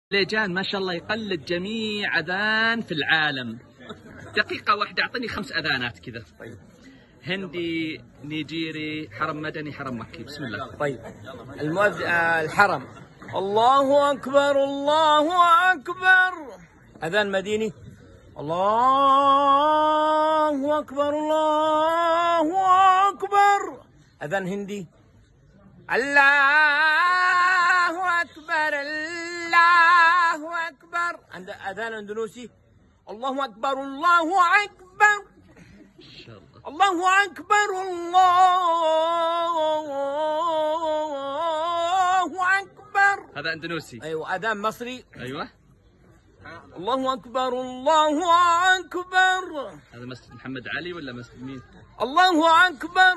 ليجان ما شاء الله يقلد جميع أذان في العالم. دقيقة واحدة أعطني 5 أذانات كذا. طيب. هندي، نيجيري، حرم مدني، حرم مكي. بسم الله. طيب. الحرم. الله أكبر الله أكبر. أذان مديني. الله أكبر الله أكبر. أذان هندي. الله أكبر الله أكبر. عند أذان أندونيسي. الله أكبر الله أكبر. الله أكبر الله أكبر. هذا أندونيسي. أيوة. أذان مصري. أيوة. الله أكبر الله أكبر. هذا مسجد محمد علي ولا مسجد مين؟ الله أكبر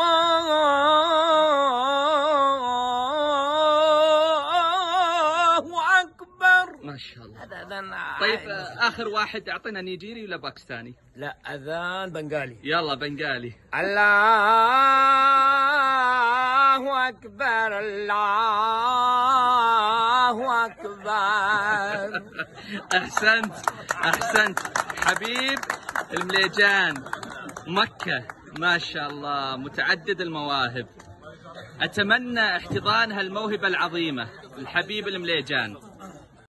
الله أكبر. ما شاء الله. هذا أذان. طيب آخر واحد أعطينا نيجيري ولا باكستاني؟ لا، أذان بنغالي. يلا بنغالي. الله أكبر الله أكبر. أحسنت أحسنت حبيب المليجان. مكة ما شاء الله متعدد المواهب. أتمنى احتضان هالموهبة العظيمة الحبيب المليجان.